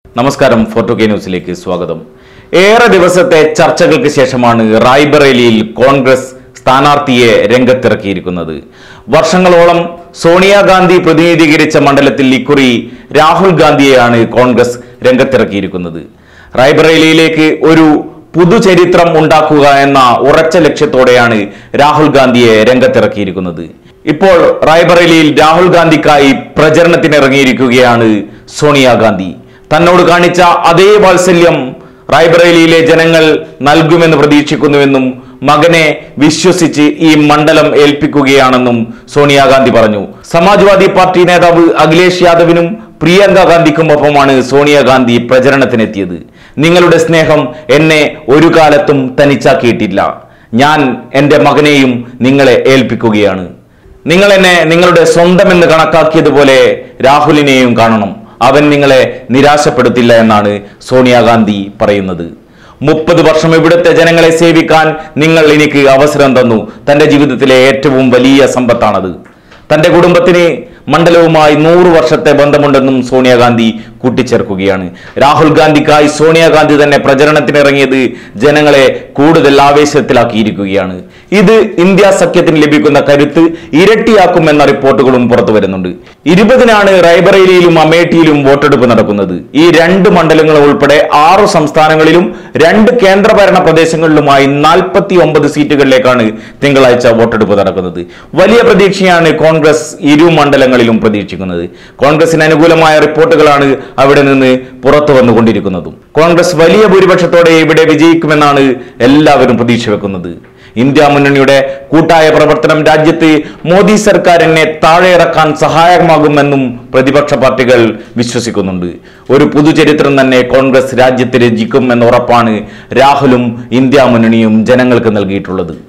നമസ്കാരം, ഫോർട്ടുകെ ന്യൂസിലേക്ക് സ്വാഗതം. ഏറെ ദിവസത്തെ ചർച്ചകൾക്ക് ശേഷമാണ് റായ്ബറേലിയിൽ കോൺഗ്രസ് സ്ഥാനാർത്ഥിയെ രംഗത്തിറക്കിയിരിക്കുന്നത്. വർഷങ്ങളോളം സോണിയാഗാന്ധി പ്രതിനിധീകരിച്ച മണ്ഡലത്തിൽ ഇക്കുറി രാഹുൽ ഗാന്ധിയെയാണ് കോൺഗ്രസ് രംഗത്തിറക്കിയിരിക്കുന്നത്. റായ്ബറേലിയിലേക്ക് ഒരു പുതുചരിത്രം ഉണ്ടാക്കുക എന്ന ഉറച്ച ലക്ഷ്യത്തോടെയാണ് രാഹുൽ ഗാന്ധിയെ രംഗത്തിറക്കിയിരിക്കുന്നത്. ഇപ്പോൾ റായ്ബറേലിയിൽ രാഹുൽ ഗാന്ധിക്കായി പ്രചരണത്തിനിറങ്ങിയിരിക്കുകയാണ് സോണിയാഗാന്ധി. തന്നോട് കാണിച്ച അതേ വാത്സല്യം റായ്ബറേലിയിലെ ജനങ്ങൾ നൽകുമെന്ന് പ്രതീക്ഷിക്കുന്നുവെന്നും മകനെ വിശ്വസിച്ച് ഈ മണ്ഡലം ഏൽപ്പിക്കുകയാണെന്നും സോണിയാഗാന്ധി പറഞ്ഞു. സമാജ്വാദി പാർട്ടി നേതാവ് അഖിലേഷ് യാദവിനും പ്രിയങ്ക ഗാന്ധിക്കുമൊപ്പമാണ് സോണിയാഗാന്ധി പ്രചരണത്തിനെത്തിയത്. നിങ്ങളുടെ സ്നേഹം എന്നെ ഒരു കാലത്തും തനിച്ചാക്കിയിട്ടില്ല. ഞാൻ എൻ്റെ മകനെയും നിങ്ങളെ ഏൽപ്പിക്കുകയാണ്. നിങ്ങൾ എന്നെ നിങ്ങളുടെ സ്വന്തമെന്ന് കണക്കാക്കിയതുപോലെ രാഹുലിനെയും കാണണം. അവൻ നിങ്ങളെ നിരാശപ്പെടുത്തില്ല എന്നാണ് സോണിയാഗാന്ധി പറയുന്നത്. 30 വർഷം ഇവിടുത്തെ ജനങ്ങളെ സേവിക്കാൻ നിങ്ങൾ എനിക്ക് അവസരം തന്നു. തൻ്റെ ജീവിതത്തിലെ ഏറ്റവും വലിയ സമ്പത്താണത്. തൻ്റെ കുടുംബത്തിന് മണ്ഡലവുമായി 100 വർഷത്തെ ബന്ധമുണ്ടെന്നും സോണിയാഗാന്ധി കൂട്ടിച്ചേർക്കുകയാണ്. രാഹുൽ ഗാന്ധിക്കായി സോണിയാഗാന്ധി തന്നെ പ്രചരണത്തിനിറങ്ങിയത് ജനങ്ങളെ കൂടുതൽ ആവേശത്തിലാക്കിയിരിക്കുകയാണ്. ഇത് ഇന്ത്യ സഖ്യത്തിന് ലഭിക്കുന്ന കരുത്ത് ഇരട്ടിയാക്കുമെന്ന റിപ്പോർട്ടുകളും പുറത്തു വരുന്നുണ്ട്. 20-നാണ് റായ്ബറേലിയിലും അമേഠിയിലും വോട്ടെടുപ്പ് നടക്കുന്നത്. ഈ 2 മണ്ഡലങ്ങളും ഉൾപ്പെടെ 6 സംസ്ഥാനങ്ങളിലും 2 കേന്ദ്രഭരണ പ്രദേശങ്ങളിലുമായി 49 സീറ്റുകളിലേക്കാണ് തിങ്കളാഴ്ച വോട്ടെടുപ്പ് നടക്കുന്നത്. വലിയ പ്രതീക്ഷയാണ് കോൺഗ്രസ് ഇരു മണ്ഡലങ്ങളിലും പ്രതീക്ഷിക്കുന്നത്. കോൺഗ്രസിന് അനുകൂലമായ റിപ്പോർട്ടുകളാണ് അവിടെ നിന്ന് പുറത്തു വന്നുകൊണ്ടിരിക്കുന്നതും. കോൺഗ്രസ് വലിയ ഭൂരിപക്ഷത്തോടെ ഇവിടെ വിജയിക്കുമെന്നാണ് എല്ലാവരും പ്രതീക്ഷ വെക്കുന്നത്. ഇന്ത്യ മുന്നണിയുടെ കൂട്ടായ പ്രവർത്തനം രാജ്യത്ത് മോദി സർക്കാരിനെ താഴെയിറക്കാൻ സഹായകമാകുമെന്നും പ്രതിപക്ഷ പാർട്ടികൾ വിശ്വസിക്കുന്നുണ്ട്. ഒരു പുതുചരിത്രം തന്നെ കോൺഗ്രസ് രാജ്യത്ത് രചിക്കും എന്ന ഉറപ്പാണ് രാഹുലും ഇന്ത്യ മുന്നണിയും ജനങ്ങൾക്ക് നൽകിയിട്ടുള്ളത്.